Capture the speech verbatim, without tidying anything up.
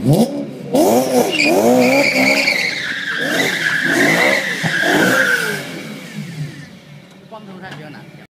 ป้อมธงชาติเยอะนะ